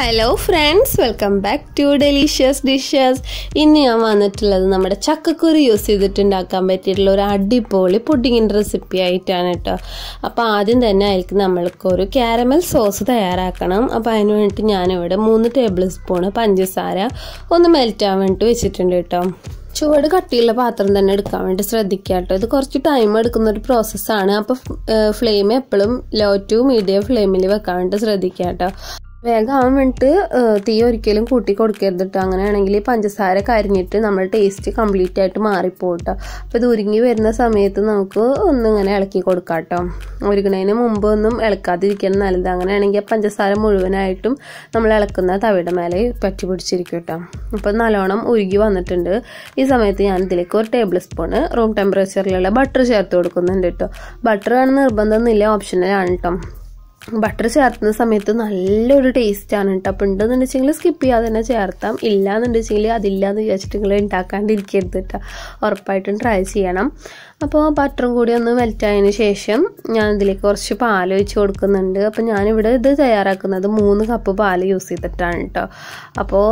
Hello friends, welcome back to delicious dishes. ഇന്ന് ഞാൻ വന്നിട്ടുള്ളത് നമ്മുടെ ചക്കക്കുരു യൂസ് ചെയ്തിട്ടുണ്ടാക്കാൻ പറ്റിയിട്ടുള്ള ഒരു അടിപൊളി പുഡിങ്ങിൻ്റെ റെസിപ്പി ആയിട്ടാണ് കേട്ടോ. അപ്പോൾ ആദ്യം തന്നെ ആയിരിക്കും നമ്മൾക്കൊരു കാരമൽ സോസ് തയ്യാറാക്കണം. അപ്പോൾ അതിന് വേണ്ടിയിട്ട് ഞാനിവിടെ 3 ടേബിൾ സ്പൂൺ പഞ്ചസാര ഒന്ന് മെൽറ്റാൻ വേണ്ടിയിട്ട് വെച്ചിട്ടുണ്ട് കേട്ടോ. ചുവട് കട്ടിയുള്ള പാത്രം തന്നെ എടുക്കാൻ വേണ്ടി ശ്രദ്ധിക്കുക കേട്ടോ. ഇത് കുറച്ച് ടൈം എടുക്കുന്നൊരു പ്രോസസ്സാണ്. അപ്പോൾ ഫ്ലെയിം എപ്പോഴും ലോ ടു മീഡിയം ഫ്ലെയിമിൽ വെക്കാൻ വേണ്ടി ശ്രദ്ധിക്കുക കേട്ടോ. വേഗം ആവാൻ വേണ്ടിയിട്ട് തീ ഒരിക്കലും കൂട്ടി കൊടുക്കരുത് കേട്ടോ. അങ്ങനെയാണെങ്കിൽ പഞ്ചസാര കരിഞ്ഞിട്ട് നമ്മുടെ ടേസ്റ്റ് കംപ്ലീറ്റ് ആയിട്ട് മാറിപ്പോകും കേട്ടോ. അപ്പോൾ ഇത് ഉരുങ്ങി വരുന്ന സമയത്ത് നമുക്ക് ഒന്നിങ്ങനെ ഇളക്കി കൊടുക്കാം കേട്ടോ. ഉരുങ്ങണതിന് മുമ്പ് ഒന്നും ഇളക്കാതിരിക്കണം നല്ലത്. അങ്ങനെയാണെങ്കിൽ പഞ്ചസാര മുഴുവനായിട്ടും നമ്മൾ ഇളക്കുന്ന തവിയുടെ മേലെ പറ്റി പിടിച്ചിരിക്കും കേട്ടോ. അപ്പോൾ നല്ലോണം ഉരുകി വന്നിട്ടുണ്ട്. ഈ സമയത്ത് ഞാൻ ഇതിലേക്ക് 1 ടേബിൾ സ്പൂൺ റൂം ടെമ്പറേച്ചറിലുള്ള ബട്ടർ ചേർത്ത് കൊടുക്കുന്നുണ്ട് കേട്ടോ. ബട്ടർ ആണ് നിർബന്ധമൊന്നുമില്ല, ഓപ്ഷണലാണ് കേട്ടോ. ബട്ടർ ചേർത്തുന്ന സമയത്ത് നല്ലൊരു ടേസ്റ്റാണ് കേട്ടോ. അപ്പോൾ ഉണ്ടെന്ന് വെച്ചെങ്കിൽ സ്കിപ്പ് ചെയ്യാതെ തന്നെ ചേർത്താം. ഇല്ലയെന്ന് വെച്ചെങ്കിൽ അതില്ലാന്ന് വിചാരിച്ചിട്ട് നിങ്ങൾ ഉണ്ടാക്കാണ്ടിരിക്കരുത് കേട്ടോ. ഉറപ്പായിട്ടും ട്രൈ ചെയ്യണം. അപ്പോൾ ബട്ടറും കൂടി ഒന്ന് മെൽറ്റായതിന് ശേഷം ഞാൻ ഇതിലേക്ക് കുറച്ച് പാൽ ഒഴിച്ച് കൊടുക്കുന്നുണ്ട്. അപ്പോൾ ഞാനിവിടെ ഇത് തയ്യാറാക്കുന്നത് 3 കപ്പ് പാൽ യൂസ് ചെയ്തിട്ടാണ് കേട്ടോ. അപ്പോൾ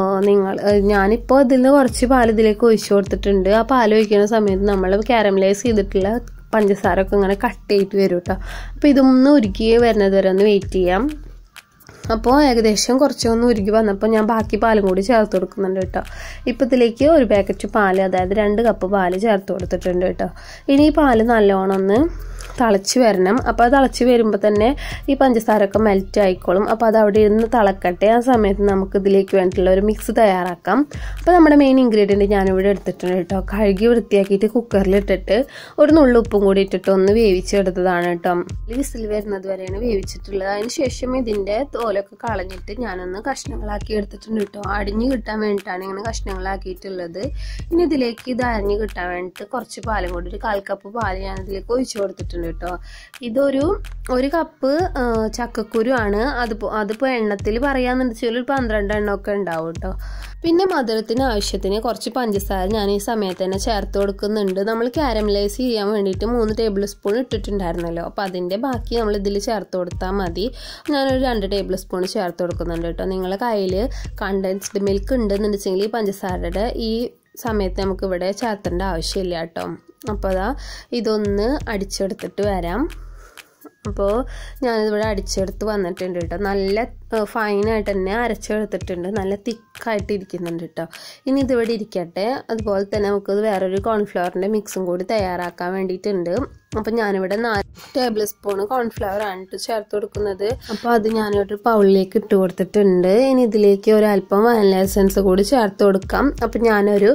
ഞാനിപ്പോൾ ഇതിൽ നിന്ന് കുറച്ച് പാൽ ഇതിലേക്ക് ഒഴിച്ച് കൊടുത്തിട്ടുണ്ട്. ആ പാൽ ഒഴിക്കുന്ന സമയത്ത് നമ്മൾ കാരമലൈസ് ചെയ്തിട്ടുള്ള പഞ്ചസാര ഒക്കെ ഇങ്ങനെ കട്ട് ചെയ്തിട്ട് വരും കേട്ടോ. അപ്പോൾ ഇതൊന്ന് ഉരുക്കി വരുന്നത് വരെ ഒന്ന് വെയിറ്റ് ചെയ്യാം. അപ്പോൾ ഏകദേശം കുറച്ചൊന്ന് ഉരുക്കി വന്നപ്പോൾ ഞാൻ ബാക്കി പാലും കൂടി ചേർത്ത് കൊടുക്കുന്നുണ്ട് കേട്ടോ. ഇപ്പോൾ ഇതിലേക്ക് 1 പാക്കറ്റ് പാൽ, അതായത് 2 കപ്പ് പാൽ ചേർത്ത് കൊടുത്തിട്ടുണ്ട് കേട്ടോ. ഇനി ഈ പാല് നല്ലോണം ഒന്ന് തിളച്ച് വരണം. അപ്പോൾ അത് തിളച്ച് വരുമ്പോൾ തന്നെ ഈ പഞ്ചസാരൊക്കെ മെൽറ്റ് ആയിക്കോളും. അപ്പോൾ അത് അവിടെ ഇരുന്ന് തിളക്കട്ടെ. ആ സമയത്ത് നമുക്ക് ഇതിലേക്ക് വേണ്ടിയിട്ടുള്ള ഒരു മിക്സ് തയ്യാറാക്കാം. അപ്പോൾ നമ്മുടെ മെയിൻ ഇൻഗ്രീഡിയൻറ്റ് ഞാനിവിടെ എടുത്തിട്ടുണ്ട് കേട്ടോ. കഴുകി വൃത്തിയാക്കിയിട്ട് കുക്കറിലിട്ടിട്ട് ഒരു നുള്ളു ഉപ്പും കൂടി ഇട്ടിട്ട് ഒന്ന് വേവിച്ചെടുത്തതാണ് കേട്ടോ. വിസിൽ വരുന്നത് വരെയാണ് വേവിച്ചിട്ടുള്ളത്. അതിന് ശേഷം ഇതിൻ്റെ തോലൊക്കെ കളഞ്ഞിട്ട് ഞാനൊന്ന് കഷ്ണങ്ങളാക്കി എടുത്തിട്ടുണ്ട് കേട്ടോ. അടിഞ്ഞ് കിട്ടാൻ വേണ്ടിയിട്ടാണ് ഇങ്ങനെ കഷ്ണങ്ങളാക്കിയിട്ടുള്ളത്. ഇനി ഇതിലേക്ക് ഇത് അരിഞ്ഞ് കിട്ടാൻ വേണ്ടിയിട്ട് കുറച്ച് പാലും കൂടി, ഒരു 1/4 കപ്പ് പാൽ ഞാൻ ഇതിലേക്ക് ഒഴിച്ചു കൊടുത്തിട്ടുണ്ട് കേട്ടോ. ഇതൊരു 1 കപ്പ് ചക്കക്കുരു ആണ്. അതിപ്പോൾ എണ്ണത്തിൽ പറയാന്ന് വെച്ചാൽ ഒരു 12 എണ്ണമൊക്കെ ഉണ്ടാവും കേട്ടോ. പിന്നെ മധുരത്തിന് ആവശ്യത്തിന് കുറച്ച് പഞ്ചസാര ഞാൻ ഈ സമയത്ത് തന്നെ ചേർത്ത് കൊടുക്കുന്നുണ്ട്. നമ്മൾ കാരമലൈസ് ചെയ്യാൻ വേണ്ടിയിട്ട് 3 ടേബിൾ സ്പൂൺ ഇട്ടിട്ടുണ്ടായിരുന്നല്ലോ. അപ്പോൾ അതിൻ്റെ ബാക്കി നമ്മൾ ഇതിൽ ചേർത്ത് കൊടുത്താൽ മതി. ഞാനൊരു 2 ടേബിൾ സ്പൂൺ ചേർത്ത് കൊടുക്കുന്നുണ്ട് കേട്ടോ. നിങ്ങളുടെ കയ്യിൽ കണ്ടൻസ്ഡ് മിൽക്ക് ഉണ്ടെന്നുണ്ടെങ്കിൽ ഈ പഞ്ചസാരയുടെ ഈ സമയത്ത് നമുക്കിവിടെ ചേർത്തേണ്ട ആവശ്യമില്ല കേട്ടോ. അപ്പോൾ അതാ ഇതൊന്ന് അടിച്ചെടുത്തിട്ട് വരാം. അപ്പോൾ ഞാനിതിവിടെ അടിച്ചെടുത്ത് വന്നിട്ടുണ്ട് കേട്ടോ. നല്ല ഫൈനായിട്ട് തന്നെ അരച്ചെടുത്തിട്ടുണ്ട്. നല്ല തിക്കായിട്ട് ഇരിക്കുന്നുണ്ട് കേട്ടോ. ഇനി ഇതിവിടെ ഇരിക്കട്ടെ. അതുപോലെ തന്നെ നമുക്കത് വേറൊരു കോൺഫ്ലവറിൻ്റെ മിക്സും കൂടി തയ്യാറാക്കാൻ വേണ്ടിയിട്ടുണ്ട്. അപ്പം ഞാനിവിടെ 4 ടേബിൾ സ്പൂൺ കോൺഫ്ലവർ ആണ് ചേർത്ത് കൊടുക്കുന്നത്. അപ്പോൾ അത് ഞാനിവിടെ പൗളിലേക്ക് ഇട്ട് കൊടുത്തിട്ടുണ്ട്. ഇനി ഇതിലേക്ക് ഒരല്പം വാനില എസൻസ് കൂടി ചേർത്ത് കൊടുക്കാം. അപ്പം ഞാനൊരു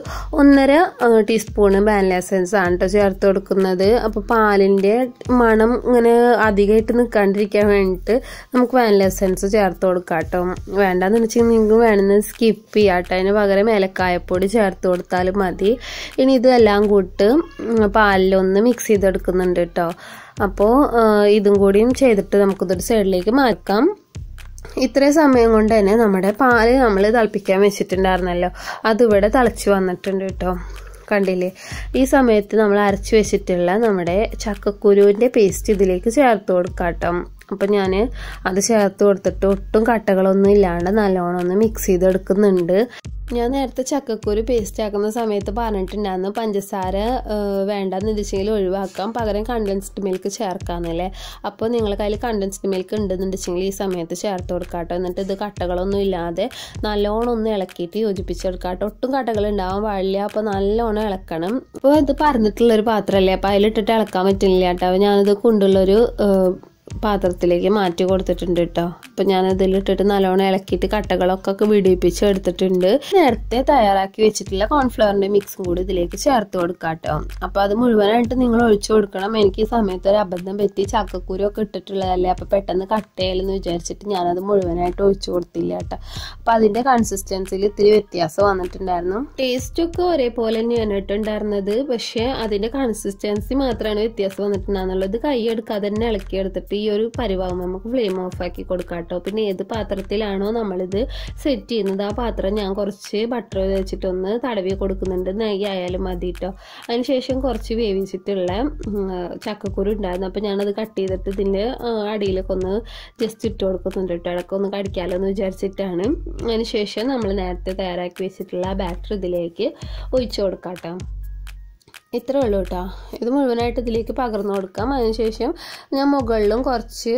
1.5 ടീസ്പൂണ് വാനില എസൻസ് ആണ് കേട്ടോ ചേർത്ത് കൊടുക്കുന്നത്. അപ്പോൾ പാലിൻ്റെ മണം ഇങ്ങനെ അധികമായിട്ട് നിൽക്കാണ്ടിരിക്കാൻ വേണ്ടിയിട്ട് നമുക്ക് വാനില എസൻസ് ചേർത്ത് കൊടുക്കാം കേട്ടോ. വേണ്ടാന്ന് വെച്ചാൽ നിങ്ങൾക്ക് വേണമെന്ന് സ്കിപ്പ് ചെയ്യാം കേട്ടോ. അതിന് പകരം ഏലക്കായപ്പൊടി ചേർത്ത് കൊടുത്താലും മതി. ഇനി ഇതെല്ലാം കൂട്ട് പാലിലൊന്ന് മിക്സ് ചെയ്തെടുക്കുന്നുണ്ട് കേട്ടോ. അപ്പോൾ ഇതും കൂടിയും ചെയ്തിട്ട് നമുക്കിതൊരു സൈഡിലേക്ക് മാറ്റാം. ഇത്രയും സമയം കൊണ്ട് തന്നെ നമ്മുടെ പാല് നമ്മൾ തിളപ്പിക്കാൻ വെച്ചിട്ടുണ്ടായിരുന്നല്ലോ, അതിവിടെ തിളച്ച് വന്നിട്ടുണ്ട് കേട്ടോ. കണ്ടില്ലേ? ഈ സമയത്ത് നമ്മൾ അരച്ച് വെച്ചിട്ടുള്ള നമ്മുടെ ചക്കക്കുരുവിൻ്റെ പേസ്റ്റ് ഇതിലേക്ക് ചേർത്ത് കൊടുക്കാം കേട്ടോ. അപ്പം ഞാൻ അത് ചേർത്ത് കൊടുത്തിട്ട് ഒട്ടും കട്ടകളൊന്നും ഇല്ലാണ്ട് നല്ലോണം ഒന്ന് മിക്സ് ചെയ്തെടുക്കുന്നുണ്ട്. ഞാൻ നേരത്തെ ചക്കക്കുരു പേസ്റ്റ് ആക്കുന്ന സമയത്ത് പറഞ്ഞിട്ടുണ്ടായിരുന്നു പഞ്ചസാര വേണ്ടെന്ന് വെച്ചെങ്കിൽ ഒഴിവാക്കാം, പകരം കണ്ടൻസ്ഡ് മിൽക്ക് ചേർക്കാമെന്നല്ലേ. അപ്പോൾ നിങ്ങളുടെ കയ്യിൽ കണ്ടൻസ്ഡ് മിൽക്ക് ഉണ്ടെന്നുണ്ടെങ്കിൽ ഈ സമയത്ത് ചേർത്ത് കൊടുക്കാം കേട്ടോ. എന്നിട്ട് ഇത് കട്ടകളൊന്നും ഇല്ലാതെ നല്ലോണം ഒന്ന് ഇളക്കിയിട്ട് യോജിപ്പിച്ചെടുക്കാം കേട്ടോ. ഒട്ടും കട്ടകൾ ഉണ്ടാവാൻ പാടില്ല. അപ്പോൾ നല്ലോണം ഇളക്കണം. അപ്പോൾ ഇത് പറഞ്ഞിട്ടുള്ളൊരു പാത്രമല്ലേ, അപ്പോൾ അതിലിട്ടിട്ട് ഇളക്കാൻ പറ്റില്ല കേട്ടോ. ഞാനിത് കൊണ്ടുള്ളൊരു പാത്രത്തിലേക്ക് മാറ്റി കൊടുത്തിട്ടുണ്ട് കേട്ടോ. അപ്പം ഞാനതിലിട്ടിട്ട് നല്ലോണം ഇളക്കിയിട്ട് കട്ടകളൊക്കെ വിടിപ്പിച്ച് എടുത്തിട്ടുണ്ട്. നേരത്തെ തയ്യാറാക്കി വെച്ചിട്ടുള്ള കോൺഫ്ലവറിൻ്റെ മിക്സും കൂടി ഇതിലേക്ക് ചേർത്ത് കൊടുക്കാം കേട്ടോ. അപ്പോൾ അത് മുഴുവനായിട്ട് നിങ്ങൾ ഒഴിച്ചു കൊടുക്കണം. എനിക്ക് ഈ സമയത്ത് ഒരു അബദ്ധം പറ്റി, ചക്കക്കുരു ഒക്കെ ഇട്ടിട്ടുള്ളതല്ലേ, അപ്പോൾ പെട്ടെന്ന് കട്ടയാലെന്ന് വിചാരിച്ചിട്ട് ഞാനത് മുഴുവനായിട്ട് ഒഴിച്ചു കൊടുത്തില്ല കേട്ടോ. അപ്പോൾ അതിൻ്റെ കൺസിസ്റ്റൻസിയിൽ ഇത്തിരി വ്യത്യാസം വന്നിട്ടുണ്ടായിരുന്നു. ടേസ്റ്റൊക്കെ ഒരേപോലെ തന്നെയാണ് ഇട്ടുണ്ടായിരുന്നത്, പക്ഷേ അതിൻ്റെ കൺസിസ്റ്റൻസി മാത്രമാണ് വ്യത്യാസം വന്നിട്ടുണ്ടായിരുന്നുള്ളത്. കൈ എടുക്കാതെ തന്നെ ഇളക്കിയെടുത്തിട്ട് ഈ ഒരു പരിവാകുമ്പോൾ നമുക്ക് ഫ്ലെയിം ഓഫാക്കി കൊടുക്കാം കേട്ടോ. പിന്നെ ഏത് പാത്രത്തിലാണോ നമ്മളിത് സെറ്റ് ചെയ്യുന്നത് ആ പാത്രം ഞാൻ കുറച്ച് ബട്ടർ വെച്ചിട്ടൊന്ന് തടവി കൊടുക്കുന്നുണ്ട്. നെയ്യ് ആയാലും മതി കേട്ടോ. അതിനുശേഷം കുറച്ച് വേവിച്ചിട്ടുള്ള ചക്കക്കുരു ഉണ്ടായിരുന്നു. അപ്പോൾ ഞാനത് കട്ട് ചെയ്തിട്ട് ഇതിൻ്റെ അടിയിലൊക്കെ ഒന്ന് ജസ്റ്റ് ഇട്ട് കൊടുക്കുന്നുണ്ട് കേട്ടോ. ഇടയ്ക്ക് ഒന്ന് കടിക്കാമല്ലോ എന്ന് വിചാരിച്ചിട്ടാണ്. അതിനുശേഷം നമ്മൾ നേരത്തെ തയ്യാറാക്കി വെച്ചിട്ടുള്ള ബാറ്റർ ഇതിലേക്ക് ഒഴിച്ചു കൊടുക്കാം കേട്ടോ. ഇത്രേ ഉള്ളൂ കേട്ടോ. ഇത് മുഴുവനായിട്ട് ഇതിലേക്ക് പകർന്നു കൊടുക്കാം. അതിനുശേഷം ഞാൻ മുകളിലും കുറച്ച്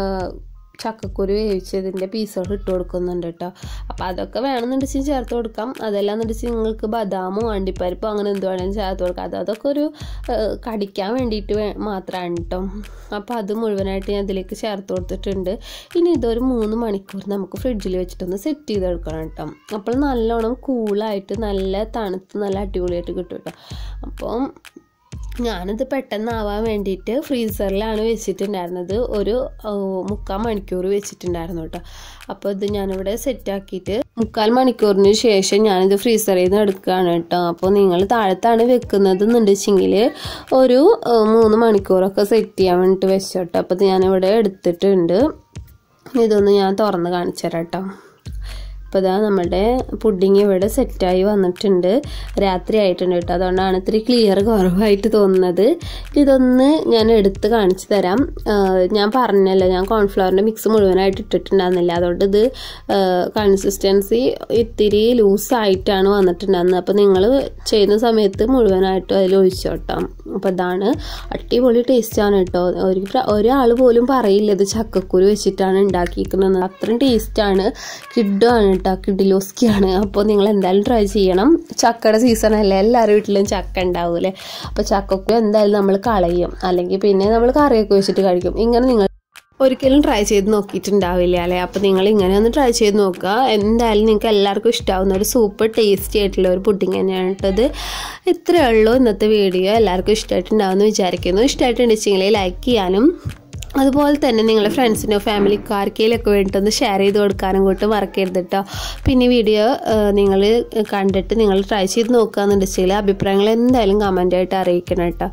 ചക്കക്കുരു വേവിച്ചതിൻ്റെ പീസുകൾ ഇട്ട് കൊടുക്കുന്നുണ്ട് കേട്ടോ. അപ്പോൾ അതൊക്കെ വേണമെന്നുണ്ടെങ്കിൽ ചേർത്ത് കൊടുക്കാം. അതെല്ലാം എന്നുണ്ടെങ്കിൽ നിങ്ങൾക്ക് ബദാമോ അണ്ടിപ്പരിപ്പോ അങ്ങനെ എന്ത് വേണമെങ്കിലും ചേർത്ത് കൊടുക്കാം. അതൊക്കെ ഒരു കടിക്കാൻ വേണ്ടിയിട്ട് മാത്രമാണ് കേട്ടോ. അപ്പോൾ അത് മുഴുവനായിട്ട് ഞാൻ ഇതിലേക്ക് ചേർത്ത് കൊടുത്തിട്ടുണ്ട്. ഇനി ഇതൊരു 3 മണിക്കൂർ നമുക്ക് ഫ്രിഡ്ജിൽ വെച്ചിട്ടൊന്ന് സെറ്റ് ചെയ്തെടുക്കണം കേട്ടോ. അപ്പോൾ നല്ലോണം കൂളായിട്ട് നല്ല തണുത്ത് നല്ല അടിപൊളിയായിട്ട് കിട്ടും കേട്ടോ. അപ്പം ഞാനിത് പെട്ടെന്നാവാൻ വേണ്ടിയിട്ട് ഫ്രീസറിലാണ് വെച്ചിട്ടുണ്ടായിരുന്നത്. ഒരു 3/4 മണിക്കൂർ വെച്ചിട്ടുണ്ടായിരുന്നു കേട്ടോ. അപ്പോൾ ഇത് ഞാനിവിടെ സെറ്റാക്കിയിട്ട് 3/4 മണിക്കൂറിന് ശേഷം ഞാനിത് ഫ്രീസറിൽ നിന്ന് എടുക്കുകയാണ് കേട്ടോ. അപ്പോൾ നിങ്ങൾ താഴത്താണ് വെക്കുന്നത് എന്നുണ്ടെങ്കിൽ ഒരു 3 മണിക്കൂറൊക്കെ സെറ്റ് ചെയ്യാൻ വേണ്ടിയിട്ട് വെച്ചോട്ടോ. അപ്പോൾ ഇത് ഞാനിവിടെ എടുത്തിട്ടുണ്ട്. ഇതൊന്ന് ഞാൻ തുറന്ന് കാണിച്ചു തരാം കേട്ടോ. അപ്പോൾ ഇതാ നമ്മുടെ പുഡിങ് ഇവിടെ സെറ്റായി വന്നിട്ടുണ്ട്. രാത്രി ആയിട്ടുണ്ട് കേട്ടോ. അതുകൊണ്ടാണ് ഇത്തിരി ക്ലിയർ കുറവായിട്ട് തോന്നുന്നത്. ഇതൊന്ന് ഞാൻ എടുത്ത് കാണിച്ചു തരാം. ഞാൻ പറഞ്ഞല്ലോ, ഞാൻ കോൺഫ്ലവറിൻ്റെ മിക്സ് മുഴുവനായിട്ട് ഇട്ടിട്ടുണ്ടായിരുന്നില്ല. അതുകൊണ്ട് ഇത് കൺസിസ്റ്റൻസി ഇത്തിരി ലൂസായിട്ടാണ് വന്നിട്ടുണ്ടായിരുന്നത്. അപ്പോൾ നിങ്ങൾ ചെയ്യുന്ന സമയത്ത് മുഴുവനായിട്ടും അതിൽ ഒഴിച്ചോട്ടോ. അപ്പോൾ ഇതാണ് അടിപൊളി ടേസ്റ്റാണ് കേട്ടോ. ഒരാൾ പോലും പറയില്ല ഇത് ചക്കക്കുരു വെച്ചിട്ടാണ് ഉണ്ടാക്കിയിരിക്കുന്നത്. അത്രയും ടേസ്റ്റാണ്. കിഡുമാണ് കേട്ടോ. കിഡിലോസ്കിയാണ്. അപ്പോൾ നിങ്ങൾ എന്തായാലും ട്രൈ ചെയ്യണം. ചക്കയുടെ സീസണല്ലേ, എല്ലാവരുടെ വീട്ടിലും ചക്ക ഉണ്ടാവൂലേ. അപ്പോൾ ചക്കക്കുരു എന്തായാലും നമ്മൾ കളയും, അല്ലെങ്കിൽ പിന്നെ നമ്മൾ കറിയൊക്കെ വെച്ചിട്ട് കഴിക്കും. ഇങ്ങനെ നിങ്ങൾ ഒരിക്കലും ട്രൈ ചെയ്ത് നോക്കിയിട്ടുണ്ടാവില്ല അല്ലേ. അപ്പോൾ നിങ്ങൾ ഇങ്ങനെ ഒന്ന് ട്രൈ ചെയ്ത് നോക്കുക. എന്തായാലും നിങ്ങൾക്ക് എല്ലാവർക്കും ഇഷ്ടമാവുന്ന ഒരു സൂപ്പർ ടേസ്റ്റി ആയിട്ടുള്ള ഒരു പുഡിങ് തന്നെയാണ് കേട്ടത്. ഇത്രയേ ഉള്ളൂ ഇന്നത്തെ വീഡിയോ. എല്ലാവർക്കും ഇഷ്ടമായിട്ടുണ്ടാവുമെന്ന് വിചാരിക്കുന്നു. ഇഷ്ടമായിട്ടുണ്ടെങ്കിൽ ലൈക്ക് ചെയ്യാനും അതുപോലെ തന്നെ നിങ്ങളുടെ ഫ്രണ്ട്സിനോ ഫാമിലിക്കോ ആർക്കെങ്കിലുമൊക്കെ വേണ്ടിയിട്ടൊന്ന് ഷെയർ ചെയ്ത് കൊടുക്കാനും കൂട്ട് മറക്കരുത് കേട്ടോ. പിന്നെ വീഡിയോ നിങ്ങൾ കണ്ടിട്ട് നിങ്ങൾ ട്രൈ ചെയ്ത് നോക്കുകയെന്നുണ്ടെങ്കിൽ അഭിപ്രായങ്ങൾ എന്തായാലും കമൻ്റായിട്ട് അറിയിക്കണം കേട്ടോ.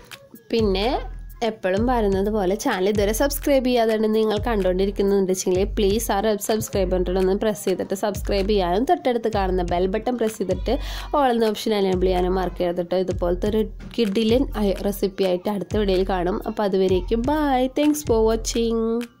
പിന്നെ എപ്പോഴും പറയുന്നത് പോലെ ചാനൽ ഇതുവരെ സബ്സ്ക്രൈബ് ചെയ്യാതെ നിങ്ങൾ കണ്ടുകൊണ്ടിരിക്കുന്നുണ്ടെങ്കിൽ പ്ലീസ് ആ സബ്സ്ക്രൈബ് ബട്ടൺ പ്രസ് ചെയ്തിട്ട് സബ്സ്ക്രൈബ് ചെയ്യാനും തൊട്ടടുത്ത് കാണുന്ന ബെൽ ബട്ടൺ പ്രസ് ചെയ്തിട്ട് ഓൾ എന്ന ഓപ്ഷൻ എനേബിൾ ചെയ്യാനും മറക്കരുത് കേട്ടോ. ഇതുപോലത്തെ ഒരു കിഡിലൻ റെസിപ്പി ആയിട്ട് അടുത്ത വീഡിയോയിൽ കാണും. അപ്പോൾ അതുവരേക്കും ബൈ. Thanks for watching.